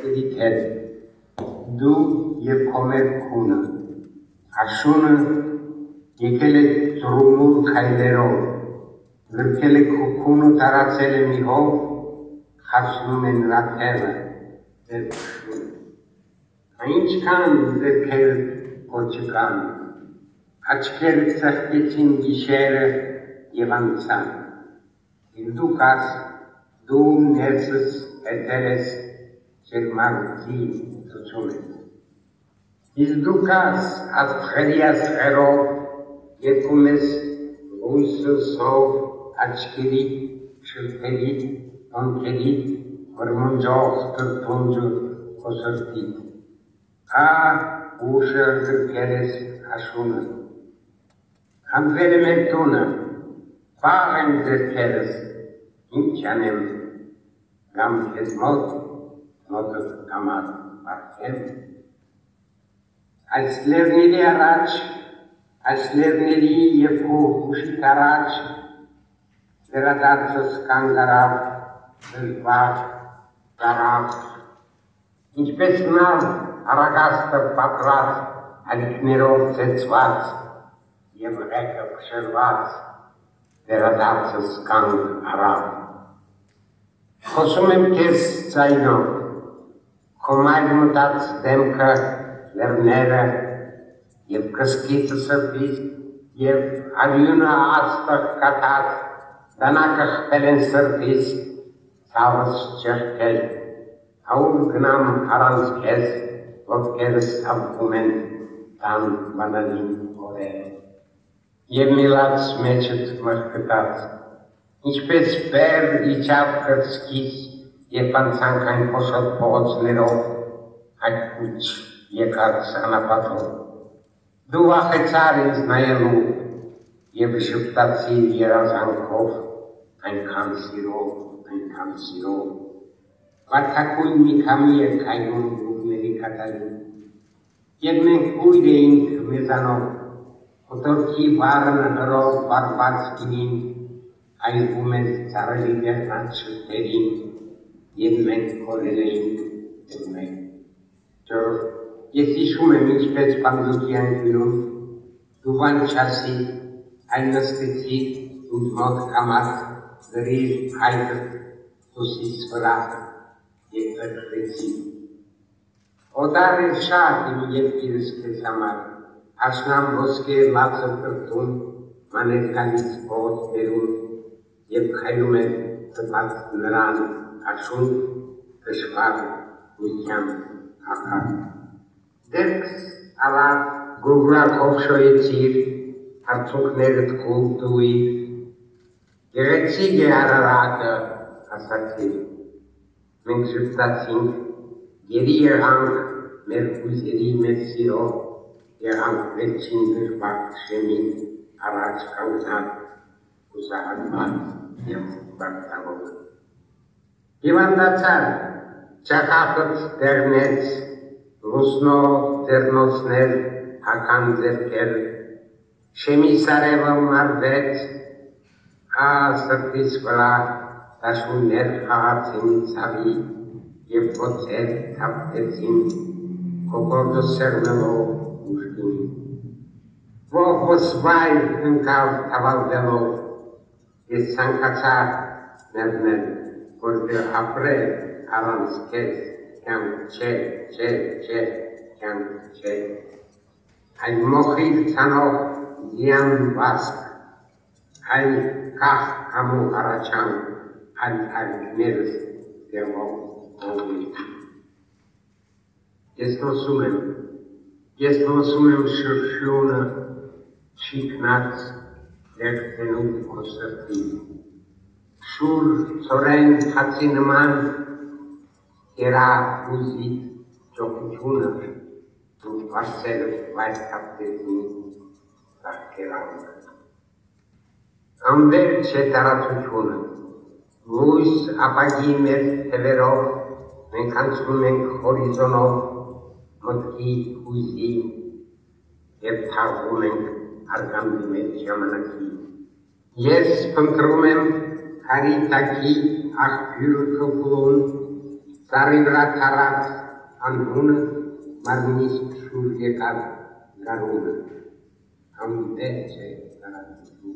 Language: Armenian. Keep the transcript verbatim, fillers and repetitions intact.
Ջերկրիքեր, դու և կոմեր կունը, աշունը եկել է ծրումուր քայլերով, գրկել է քունը տարածել է մի հով, խացնում է նրա թևը, ձերքշուն։ Ինչքան ձերքեր կոչը կան, աչքերը ծխկեցին գիշերը և անցան, և դու կաս, դու ներսս հետեր ես ջերմարդի ծծում ես։ Իսկ դու կաս աստղերի աստղերով եկում ես լույսը սով աչքերի, շրթերի, ոնքերի, վրմնջող տրտունջը խոսրտի։ Ա ուշը գրկել ես աշունը։ Հանդվել է մեր տունը, պաղ են ձերքերս, ինչ անեմ, գամ քեզ մոտ, մոտը կամար բարձեմ։ Այս լերների առաջ, այս լերների և քո ուշիք առաջ, վերադարձս կանգ առավ, դժվար, դարավ, ինչպես նավ առագաստը պատրաստ ալիքներով ծեծված և ղեկը փշրված, վերադարձս կանգ առավ։ Խոսում եմ քեզ ձայնով, քո մայր մտած դեմքը, լեռները և կսկիցը սրտից և արյունը աստղ կաթած, դանակը խփել են սրտից, ցավս ճեղքել, հաուր գնամ առանց քեզ, ոտքերս թափվում են տան բանալին օրերը։ Եվ միլաց մեջդ մղկտած, ինչպես բեր իջավ կրծքից, երբ անցանք այն փոշոտ փողոցներով, այդ կուչ եկած անապատով։ Դու վախեցար ինձ նայելու և ժպտացիր երազանքով, այնքան սիրով, այնքան սիրով։ Վարդակույն մի քամի էր քայլում լուռների կատարին, և մենք կույր էինք մեզանով, օտորքի վառն հրով վառված գինին, այրվում էր ծառերի դեղնած շրթերին, և մենք կորել էինք և մենք։ Ջոր, ես հիշում եմ ինչպես պանդուկի անկյունում, դու բան չասի, այլ նստեցիր ինձ մոտ կամած, գրիր հայտդ ուսիս վրա և վերքվեցի։ Օտար էր շատ իմ երկիրս քեզ համար, աշնան ոսկե լացը կրտում, մաներ գալիս փողոցներում, և քայլում էր ծպած նրան աշուն, դժվար գույքյան ակակ։ Ձերքս ավար գուրգուրակով շոյեցիր, հարցունքներդ կուլ տուիր, գեղեցիկ է Արարատը, ասացիր։ Մենք ժպտացինք, գերի եղանք մեր հույզերի մեծ սիրով, եղանք վերջին դժվար շեմին, առաջ կանգնած, հուսահատված և բարձրավոր։ Եվ անդացար, ճակատդ դեղնեց, լուսնով ձեռնոցներ հական ձերքեր, շեմի սարևը մարվեց, ա սրտիս վրա դաշույններ խաղացին ցավի և ոտեր թափվեցին, կոկորդը սեղմելով ուժգին։ Ողբս վայր ընկավ թավալվելով, ես ցանկացա ներնել, որտեղ ապրել առանց քեզ կյանք չէ, չէ, չէ, կյանք չէ։ Այլ մոխիր ցանող ձյան վասկ, այլ կախ համու առաջանք, այլ այլքներս դեղով ողվի։ Ես նոսում եմ, ես նոսում եմ շրշյունը, շիքնած լերցենում քո սրտի, շուր ծորեն հացի նման, կերա ուզիտ ճոխությունը, ու վարսերս վայր կապտեցին կարգերանք։ Անվերջ է տարածությունը, լույս ապագի մեր թևերով, մենք անցնում ենք հորիզոնով, մտքի հույզի, և թաղվում ենք արգանդի մեջ ժամանակի։ Ես փնտրում եմ քարի տակի աղբյուրը կպլուն, Sarindratarat Anhuna Marnis Shuryakat Garuna Am Deche Garatu